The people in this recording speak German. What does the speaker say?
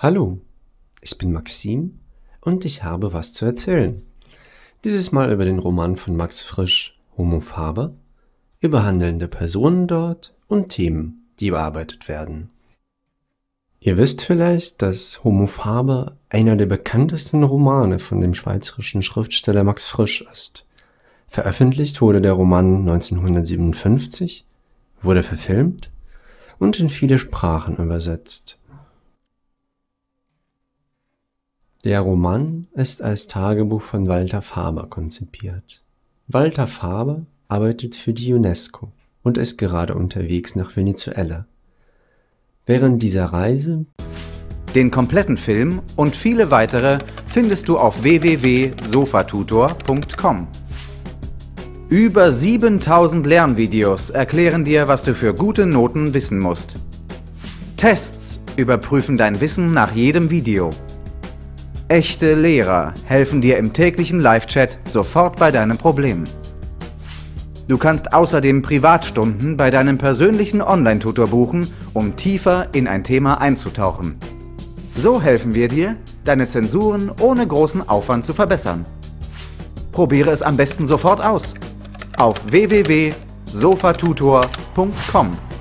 Hallo, ich bin Maxim und ich habe was zu erzählen. Dieses Mal über den Roman von Max Frisch, Homo Faber, über handelnde Personen dort und Themen, die bearbeitet werden. Ihr wisst vielleicht, dass Homo Faber einer der bekanntesten Romane von dem schweizerischen Schriftsteller Max Frisch ist. Veröffentlicht wurde der Roman 1957, wurde verfilmt und in viele Sprachen übersetzt. Der Roman ist als Tagebuch von Walter Faber konzipiert. Walter Faber arbeitet für die UNESCO und ist gerade unterwegs nach Venezuela. Während dieser Reise Den kompletten Film und viele weitere findest du auf www.sofatutor.com. Über 7000 Lernvideos erklären dir, was du für gute Noten wissen musst. Tests überprüfen dein Wissen nach jedem Video. Echte Lehrer helfen dir im täglichen Live-Chat sofort bei deinem Problem. Du kannst außerdem Privatstunden bei deinem persönlichen Online-Tutor buchen, um tiefer in ein Thema einzutauchen. So helfen wir dir, deine Zensuren ohne großen Aufwand zu verbessern. Probiere es am besten sofort aus. Auf www.sofatutor.com